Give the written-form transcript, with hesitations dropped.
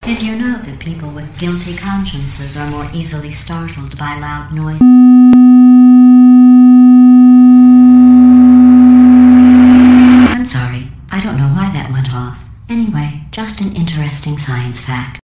Did you know that people with guilty consciences are more easily startled by loud noise? I'm sorry, I don't know why that went off. Anyway, just an interesting science fact.